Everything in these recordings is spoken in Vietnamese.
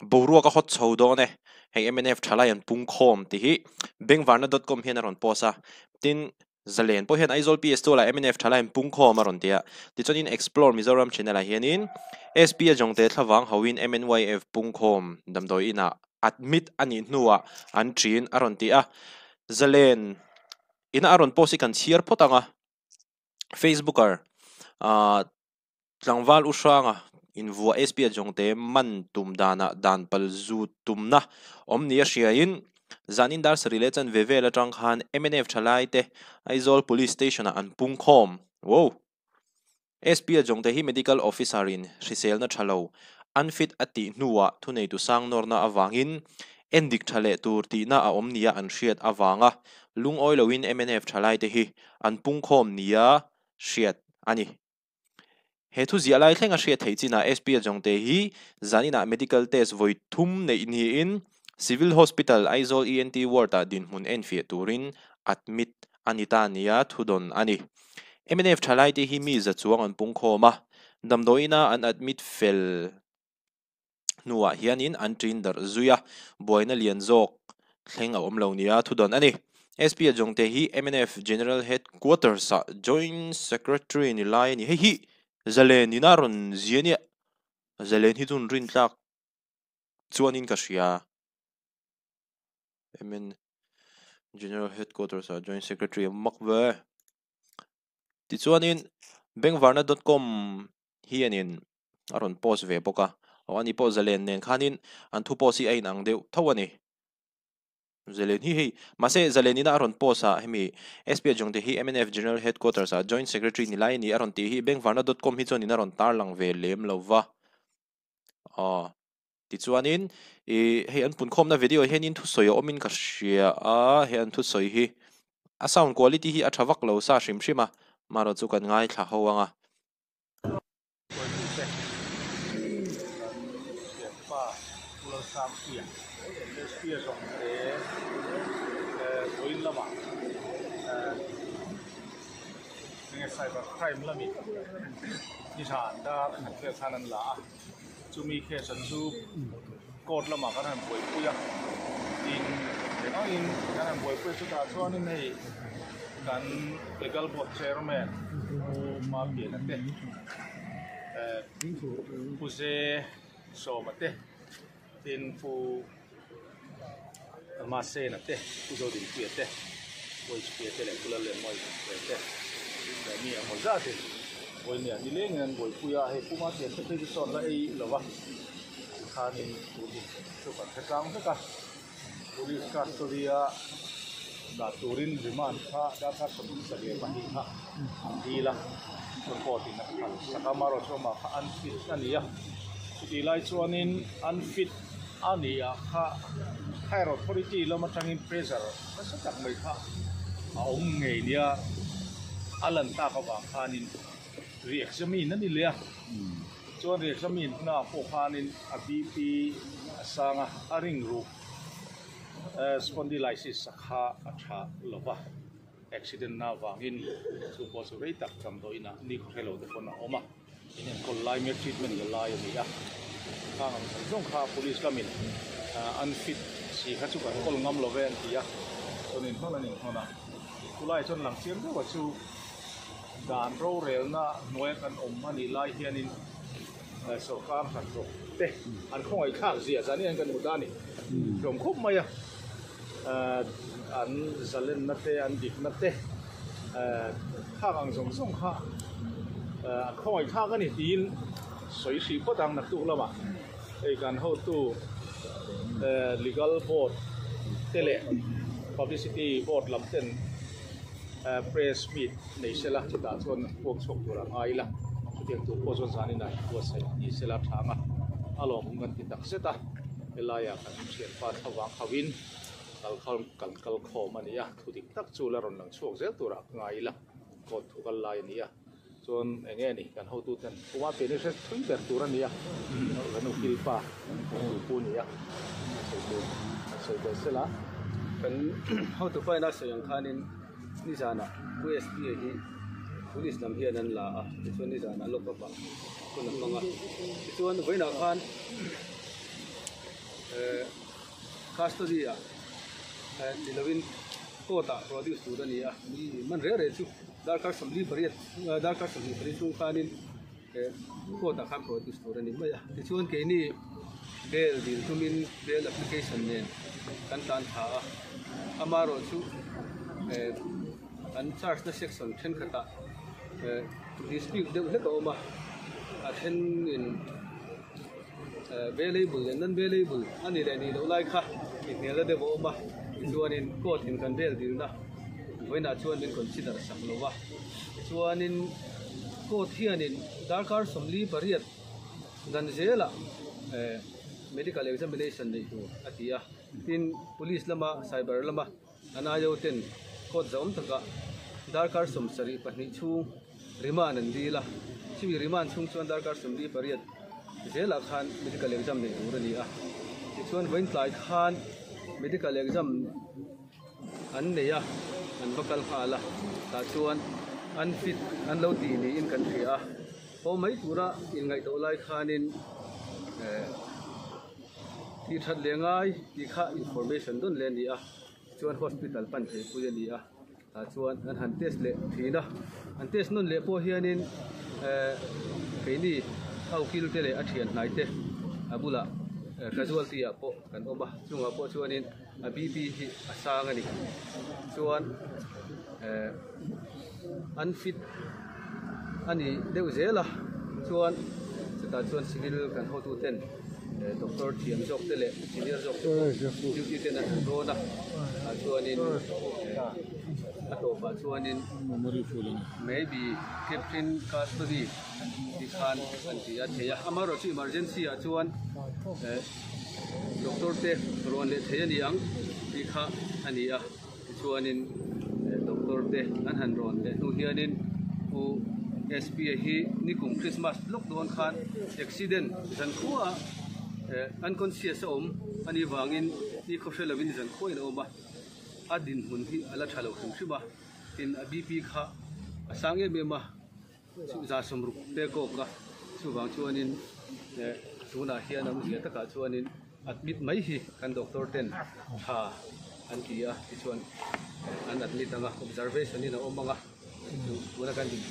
borua ka hot chho do ne hei MNF thala yan pung khom ti hi bankwarna.com hian aron posa tin zalen po hian aizol PS2 la MNF thala yan pung khom aron tia ti chonin explore Mizoram channel a hianin SP jongte thlawang hawin MNYF pung khom damdoi ina admit ani hnuwa an thin aron tia zalen ina aron posi kan chiar potanga Facebooker tlangwal usanga in vua SP jongte man tum dana dan pal zu tumna omnia shiain zanin dar sarile chan vevela tang khan MNF thalai te aizol police station an pung khom wo SP jongte hi medical officer in risel na thalo unfit ati nuwa thunei tu sang norna awangin endik thale tur ti na a omnia an hriat awanga lung oilowin MNF thalai te hi an pung khom nia hriat ani he thu zia lai thlenga hriat thei china SP jongte hi zanina medical test voi thum nei ni in civil hospital aizol ENT ward a din mun enfi turin admit anita nia thudon ani MNF thalai te hi mi za chuang an pung khoma damdoina an admit fel nuwa hianin an trin dar zuya boina lian jok thlenga omlo nia thudon ani SP jongte hi MNF general headquarters joint secretary ni lai ni hi zalen inaron ziania zalen hi chun rin tlak chuanin ka hria MN general headquarters joint secretary makwe ti chuanin bankwarna.com hianin aron post ve boka awani po zalen nen khanin an thu posi ain ang deu thawani zalen hi mase zalenina aron posa hemi SP jongte hi MNF general headquarters joint secretary ni lai ni aron ti hi bankwarna.com hi chonin aron tarlang ve lem lova ti chuanin hei an pun khom na video henin thu soyo omin ka hria he an thu soi hi a sound quality hi a thawak lo sa hrim hrima maro chu kan ngai thla howanga cyber crime lami ni than da ke thanan la chumi khe san chu court lama kan han boi puya in kan boi pu chu ta chuan in hei kan legal board chairman ma bi na te pu se so ma te tin pu ma se na te pu do din pi te boi pi te le kula le moi te ni a mo za te boi ni ni le ngan boi puya he pu ma te te so la ei lova khanin tu chu kan thang ka police custody da turin demand kha da kha sabun sage pahi kha dila report in sakamaro soma kha unfit ania ti lai chuanin unfit ania kha higher authority lama tangin pressure sa tak mai kha aum ngei nia alan ta ka wa khanin re-examine ani le chuan re-examine na po khanin a BP asanga aring ru spondylitis sakha atha lova accident na wangin chu po chu rei tak cham do ina ni khelo de pona oma in kol lai me treatment ga lai ni ya ka jong kha police kamin unfit si kha chu ka kol ngam lo ven ti ya chonin hona ni hona kulai chon lang chiang do chu dan ro rel na noi kan ani lai hianin so kam kha ro te an khong ai khak zia zani an kan mudani rom khop maya an zalen na te an dik na te khang song song kha khoi kha ka ni tin soi si po dang na tu lama ei kan ho tu legal board tele publicity board lam ten press meet nei sela chita chon pok chok tu ra ai la tiang tu po chon zani na ko sai ni sela thanga alo ngan ti tak seta elaya kan chian pa thawang khawin kal khom ania thudik tak chu la ron lang chuak zel tura ngai la ko thu kal lai ania chon enge ni kan ho tu ten kuma pe ni se thui ber tura nia ranu kilpa pu nia so sela kan ho tu fai na sayang khanin ni sana USP hi police lam hian an la chuan ni sana lok pa kun manga chuan voina khan custody Nilovin kota produce tu dan ya man rare tu darkar samli bariat darkar samli bari tu kanin kota kan produce tu dan ni ya tichuan ke ni bel dil tumin bel application nen kan tan tha amaro chu an charge the section then khata dispute de le ko ma then in valuable and non valuable ani le ni lo lai kha ni le de bo ma chuan in court in kan bel dil na voina chuan in consider sak lo wa chuan in court hian in darkar somli pariat dan zela medical examination nei tu atia tin police lama cyber lama anayo ten court zom taka darkar som sari pahni chu remand an dila chi remand chung chuan darkar somli pariat zela khan medical exam nei tu rani a chuan voin tlai khan medical exam an neya an bakal khala ta chuan an fit an lo ti ni in kan thia o mai tura in ngai to lai khanin ti that lengai ti kha information don le ni a chuan hospital pan the pu ni a ta chuan an han test le thina an test non le po hianin keini au kil te le a thian nai te abula casualty a po kan oma chunga po chuanin a bp hi a sang ani chuan unfit ani deu zela chuan ta chuan civil kan ho tu ten doctor thiam jok te le senior jok duty ten an rona a chuanin a to pa chuanin maybe captain custody di khan an ti a theya amaro chi emergency a chuan doctor te ron le thei ani ang ti kha ani a chuanin doctor te an han ron le nu hianin u SPA hi nikum Christmas lockdown khan accident zan khuwa unconscious ani wangin ni khofelawin zan khoin oma adin hun hi ala thalo khum shiba tin a BP kha asange mema za somru te ko ka chuwang chuanin tuna hian am sia taka chuanin admit mai hi kan doctor ten ha an kia chuan an admit anga observation ni na omanga tuna kan din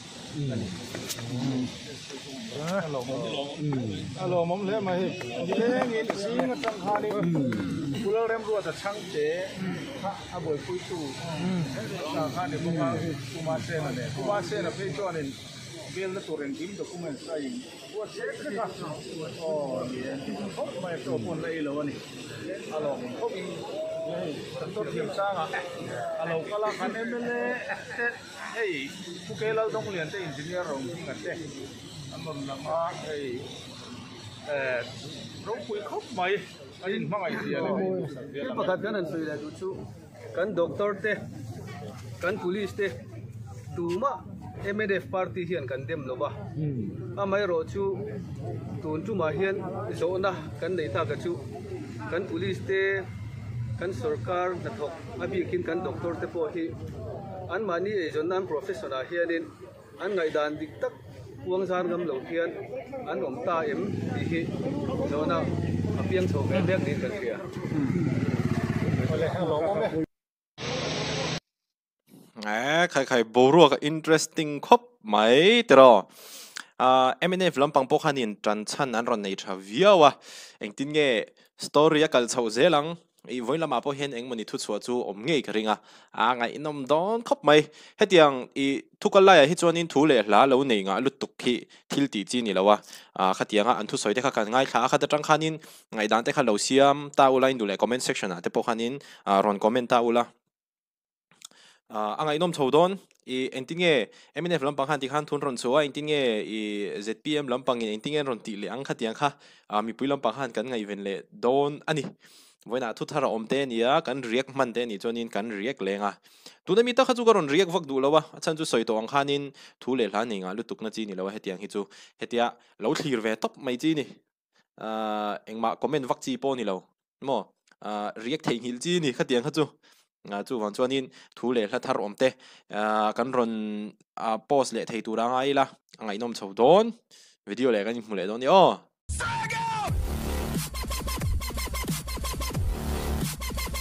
alo mom le ma hi dileng in sing atang khani kulal rem ruwa ta chang te a boi pui tu ta khani kuma se na pe chuanin bel na turen kim document sai wa se ka ni ko mai to pon lai lo ni alo ko bi to thiam sang alo kala khane mele hey ku ke lau dong lian te engineer rong ting ate anon lama hey rong pui khop mai ain mangai dia ke pakhat kan an sui la tu chu kan doctor te kan police te tuma MNF party hian kan dem lo ba amai ro chu tun chu ma hian zona kan nei ta ka chu kan police te kan sarkar na thok abi kin kan doctor te po hi an mani e jonan professional hianin an ngai dan dik tak puang zar ngam lo hian an om ta em ti hi zona apiang chho be bek din kan thia ole hello mom le khai boru ka interesting khop mai tero MNF lampang pokhanin tran chan an ron nei tha viawa engtin nge story a kal chho zelang i voila ma po hen eng mani thu chua chu om ngei kharinga ngai inom don khop mai hetiang i thukala ya hi chuanin thu le hla lo nei nga lutuk khi thil ti chi ni lawa khatianga an thu soi te kha kan ngai kha kha ta tang khanin ngai dan te kha lo siam ta ulain du le comment section a te po khanin ron comment ta ula angai nom chodon i entinge MNF lampang han ti khan thun ron chuwa entinge i ZPM lampang in entinge ron ti le ang khatiang kha mi pui lampang han kan ngai ven le don ani voina thu thara omte nia kan riak man te ni chonin kan riak lenga tuna mi ta kha chu garon riak vak du lawa achan chu soi to ang khanin thu le hla ni nga lutuk na chi ni lawa hetiang hi chu hetia lo thlir ve top mai chi ni engma comment vak chi po ni lo mo riak thei hil chi ni khatiang kha chu chu wan chuanin thu le hla thar omte kan ron post le thei tu ra ngai la angai nom chodon video le kan mu le don ni